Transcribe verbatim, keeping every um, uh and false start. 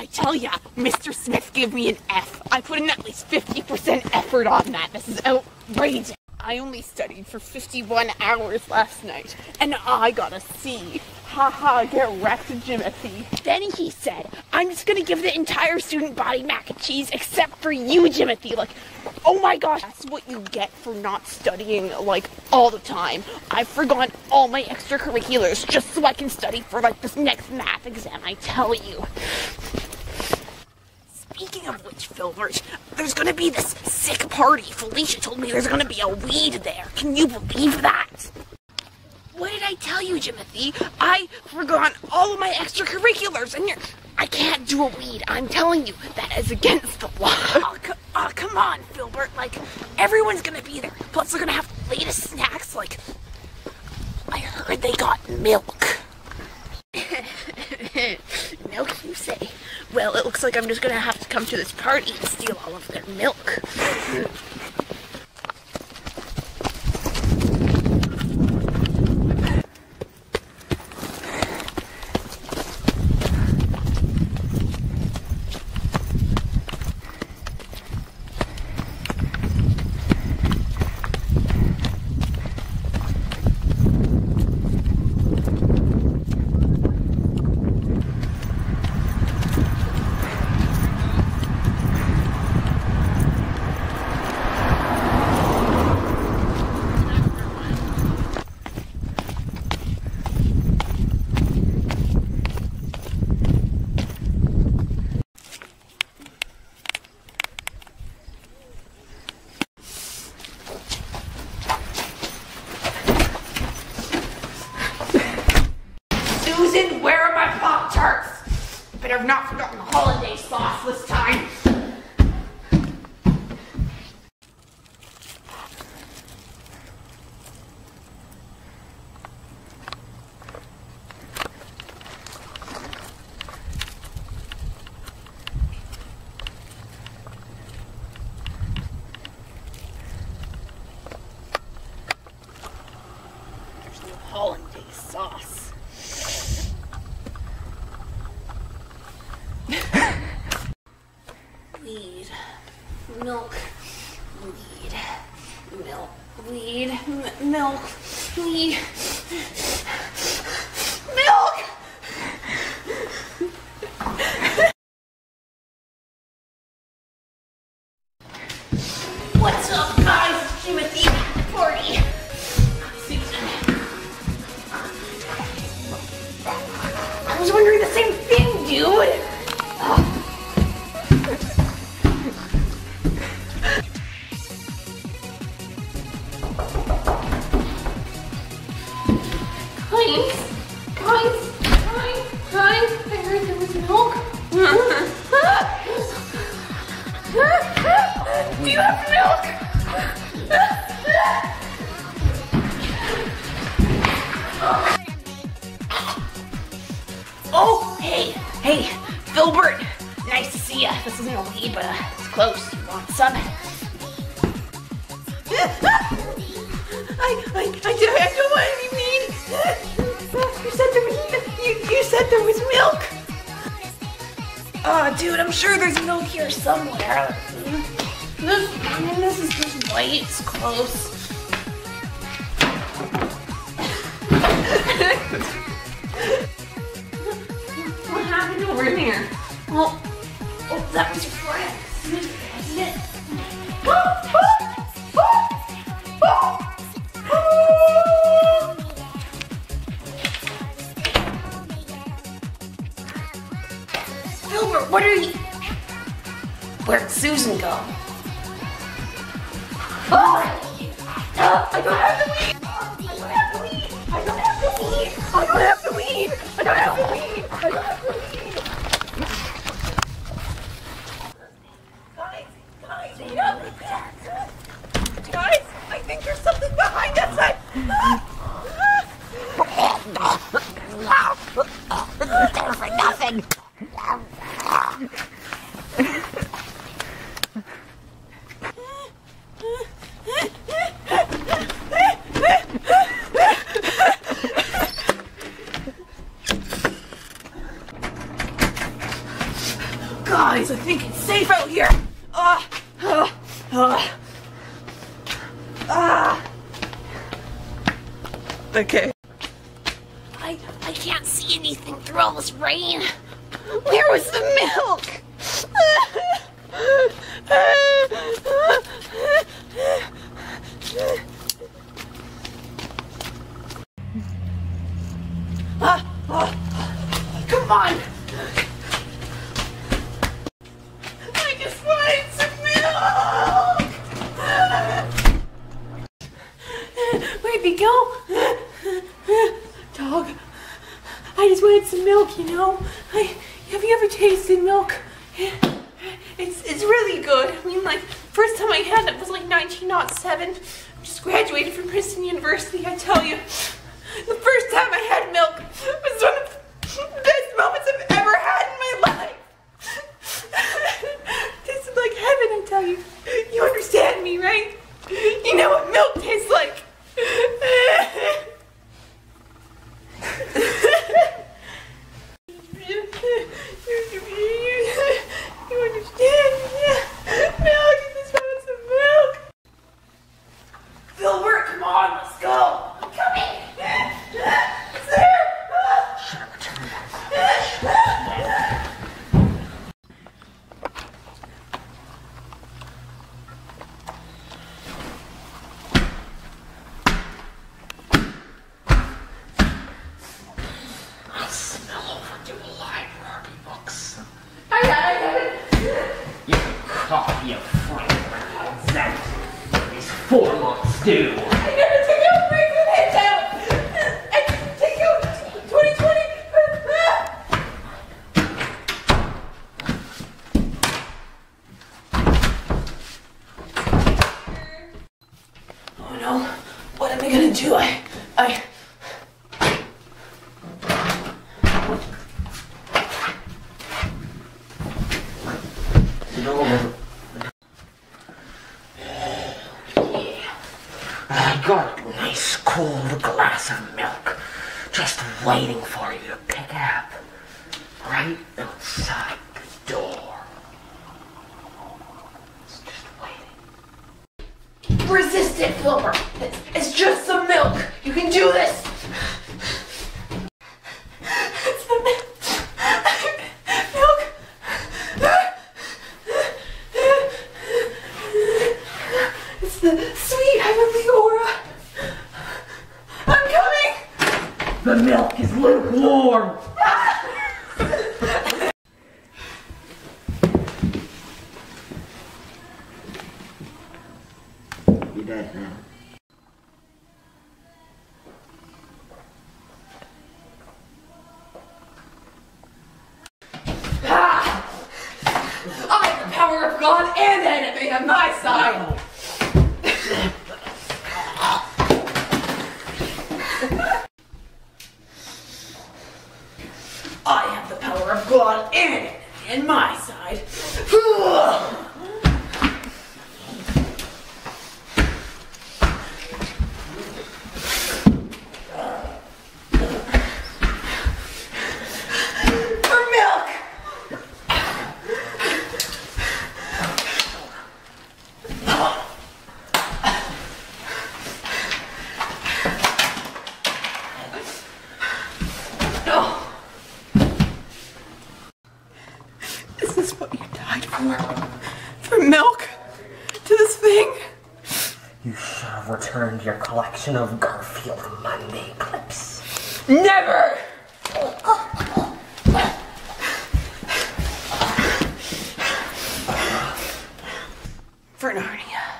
tell ya, Mister Smith gave me an F. I put in at least fifty percent effort on that. This is outrageous. I only studied for fifty-one hours last night, and I got a C. Haha, get wrecked, Jimothy. Then he said, I'm just gonna give the entire student body mac and cheese except for you, Jimothy. Like, oh my gosh, that's what you get for not studying, like, all the time. I've forgotten all my extracurriculars just so I can study for, like, this next math exam, I tell you. Speaking of which, Filbert, there's gonna be this sick party. Felicia told me there's gonna be a weed there. Can you believe that? What did I tell you, Jimothy? I forgot all of my extracurriculars, and you're... I can't do a weed. I'm telling you, that is against the law. Oh, c oh, come on, Filbert. Like, everyone's gonna be there. Plus, they're gonna have the latest snacks, like... I heard they got milk. Milk, you say? Well, it looks like I'm just gonna have to come to this party and steal all of their milk. Susan, where are my Pop-Tarts? Better have not forgotten the hollandaise sauce this time. There's no hollandaise sauce. Weed, milk, weed, milk, weed, m milk, weed, milk! What's up, guys? It's Jimothy at the party. Susan. I was wondering the same thing, dude. Oh. Guys, guys, guys, guys, I heard there was milk. Do you have milk? Oh, hey, hey, Filbert, nice to see ya. This isn't a weed, but uh, it's close. You want some? I, I, I, don't, I don't want any weed. You said there was, you, you said there was milk. Oh, dude, I'm sure there's milk here somewhere. This, I mean, this is just white. It's close. What happened over here? Oh, oh, that was your friend, wasn't it? Oh, oh, oh, oh. Filbert, what are you? Where'd Susan go? Oh! Uh, I don't have the weed! I don't have the weed! I don't have the weed! I don't have the weed! I don't have the weed! I don't have the weed! Guys, guys, you know, guys, I think there's something behind that side. There for nothing. guys, I think it's safe out here. Ah, ah, ah. Ah. Okay. I I can't see anything through all this rain. Where was the milk? Ah, ah, come on! I just wanted some milk! Where'd they go? Dog. I just wanted some milk, you know? I, have you ever tasted milk? It's, it's really good. I mean, like, first time I had it was like nineteen oh seven. I just graduated from Princeton University, I tell you. The first time I had milk was one of the best moments I've ever had in my life. It tasted like heaven, I tell you. You understand me, right? You know what milk tastes like. You understand me? Milk, I just want some milk. Wilbur, come on, let's go. I'm coming. It's there. I smell overdue library books. I got it. You can copy a friend that is four months due. I never took out break the head down. I take out twenty twenty. Oh no, what am I gonna do? I, I. I got a nice cold glass of milk just waiting for you to pick up right outside the door. It's just waiting. Resist it, Wilbur. It's, it's just some milk. You can do this. It's the milk. Milk. It's the sweet heavenly aura. I'm coming. The milk is lukewarm. You're dead now. Ah! I have the power of God and enemy on my side. I have the power of God and enemy on my side. For milk. No. Is this what you died for? For milk? To this thing? You should have returned your collection of Garfield Monday clips. Never! For Narnia.